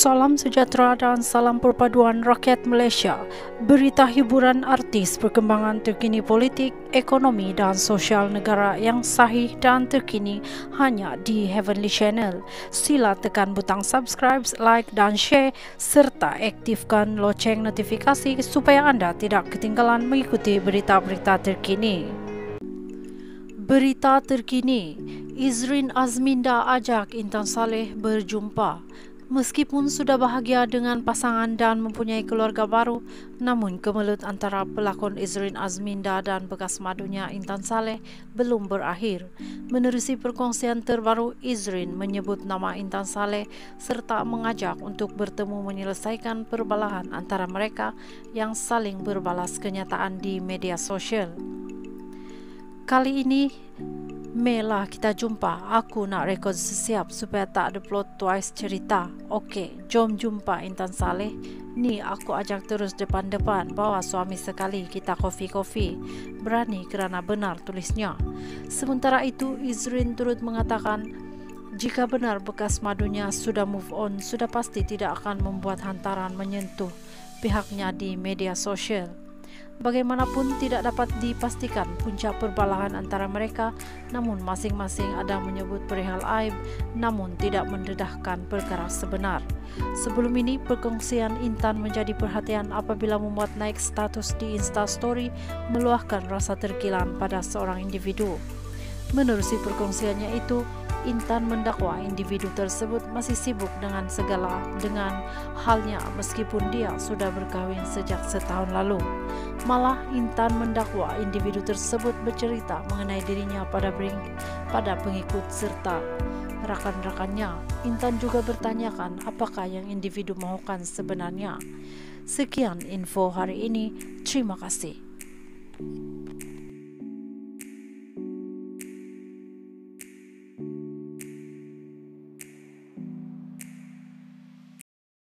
Salam sejahtera dan salam perpaduan rakyat Malaysia. Berita hiburan artis, perkembangan terkini politik, ekonomi dan sosial negara yang sahih dan terkini hanya di Heavenly Channel. Sila tekan butang subscribe, like dan share serta aktifkan loceng notifikasi supaya anda tidak ketinggalan mengikuti berita-berita terkini. Berita terkini, Izrin Azminda ajak Intan Saleh berjumpa. Meskipun sudah bahagia dengan pasangan dan mempunyai keluarga baru, namun kemelut antara pelakon Izrin Azminda dan bekas madunya Intan Saleh belum berakhir. Menerusi perkongsian terbaru, Izrin menyebut nama Intan Saleh serta mengajak untuk bertemu menyelesaikan perbalahan antara mereka yang saling berbalas kenyataan di media sosial. Kali ini, Mela kita jumpa, aku nak rekod sesiap supaya tak ada plot twice cerita. Okey, jom jumpa Intan Saleh. Ni aku ajak terus depan-depan, bawa suami sekali kita kopi-kopi. Berani kerana benar, tulisnya. Sementara itu, Izrin turut mengatakan, jika benar bekas madunya sudah move on, sudah pasti tidak akan membuat hantaran menyentuh pihaknya di media sosial. Bagaimanapun tidak dapat dipastikan puncak perbalahan antara mereka, namun masing-masing ada menyebut perihal aib namun tidak mendedahkan perkara sebenar. Sebelum ini, perkongsian Intan menjadi perhatian apabila membuat naik status di Instastory meluahkan rasa terkilan pada seorang individu. Menerusi perkongsiannya itu, Intan mendakwa individu tersebut masih sibuk dengan halnya meskipun dia sudah berkahwin sejak setahun lalu. Malah Intan mendakwa individu tersebut bercerita mengenai dirinya pada pengikut serta rakan-rakannya. Intan juga bertanyakan apakah yang individu mahukan sebenarnya. Sekian info hari ini. Terima kasih.